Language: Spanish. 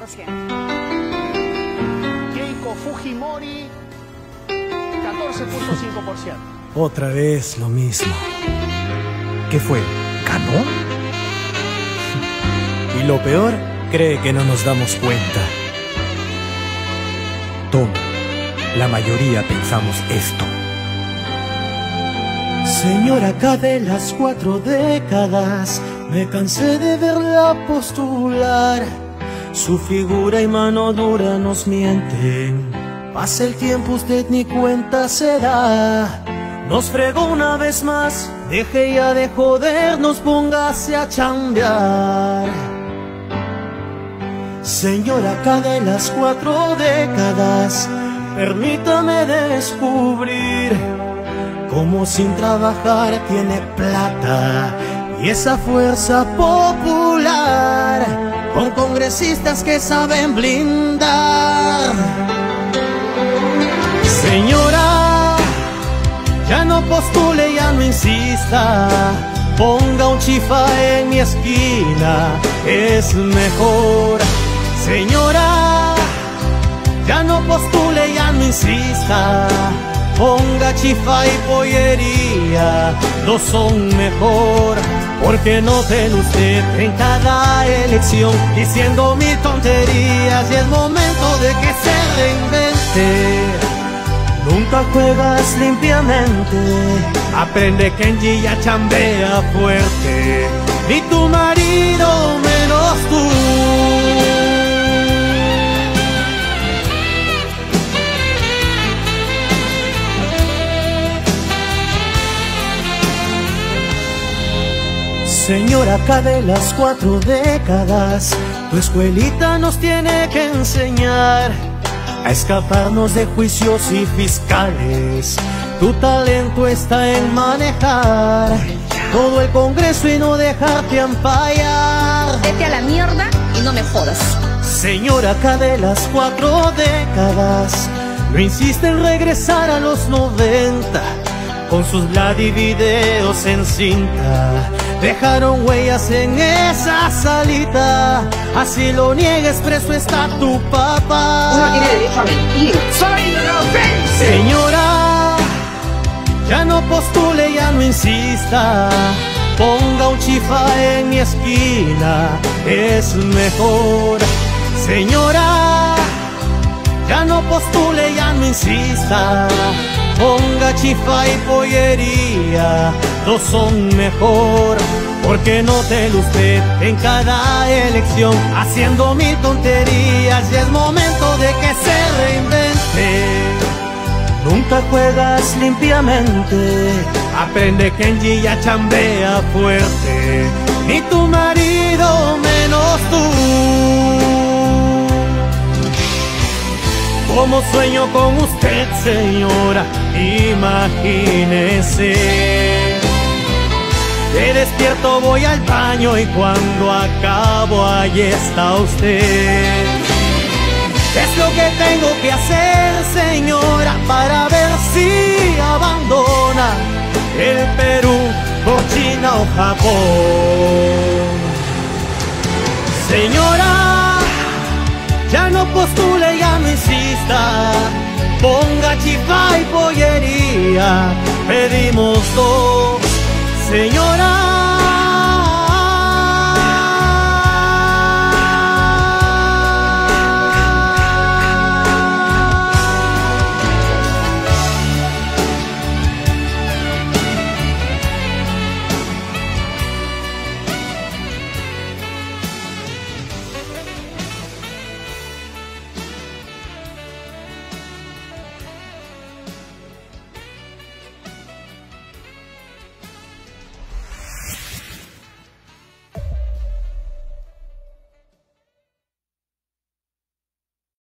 Keiko Fujimori, 14.5%. Otra vez lo mismo. ¿Qué fue? ¿Ganó? Y lo peor, cree que no nos damos cuenta. Toma, la mayoría pensamos esto. Señora, acá de las 4 décadas me cansé de verla postular. Su figura y mano dura nos mienten. Pasa el tiempo, usted ni cuenta se da. Nos fregó una vez más, deje ya de jodernos, póngase a chambear. Señora, acá de las 4 décadas, permítame descubrir cómo sin trabajar tiene plata y esa fuerza popular, con congresistas que saben blindar. Señora, ya no postule, ya no insista, ponga un chifa en mi esquina, es mejor. Señora, ya no postule, ya no insista, ponga chifa y pollería, dos son mejor. Porque no ven usted en cada elección diciendo mil tonterías, y es momento de que se reinvente. Nunca juegas limpiamente, aprende que Kenji ya chambea fuerte, ni tu marido menos tú. Señora, acá de las 4 décadas, tu escuelita nos tiene que enseñar a escaparnos de juicios y fiscales. Tu talento está en manejar todo el Congreso y no dejarte ampallar. Vete a la mierda y no me jodas. Señora, acá de las 4 décadas, no insiste en regresar a los 90. Con sus Vladivideos en cinta dejaron huellas en esa salita. Así lo niegues, preso está tu papá. Uno tiene derecho a mentir. ¡Soy inocente! Señora, ya no postule, ya no insista, ponga un chifa en mi esquina, es mejor. Señora, ya no postule, ya no insista, ponga chifa y pollería, dos son mejor. Porque no te usted en cada elección haciendo mil tonterías, y es momento de que se reinvente. Nunca juegas limpiamente, aprende que Kenji ya chambea fuerte, ni tu marido menos tú. Como sueño con usted, señora, imagínese. De despierto voy al baño y cuando acabo allí está usted. ¿Qué es lo que tengo que hacer, señora, para ver si abandona el Perú por China o Japón? Señora, ya no postule, ya no insista, ponga chifa y pollería, pedimos dos. Señora,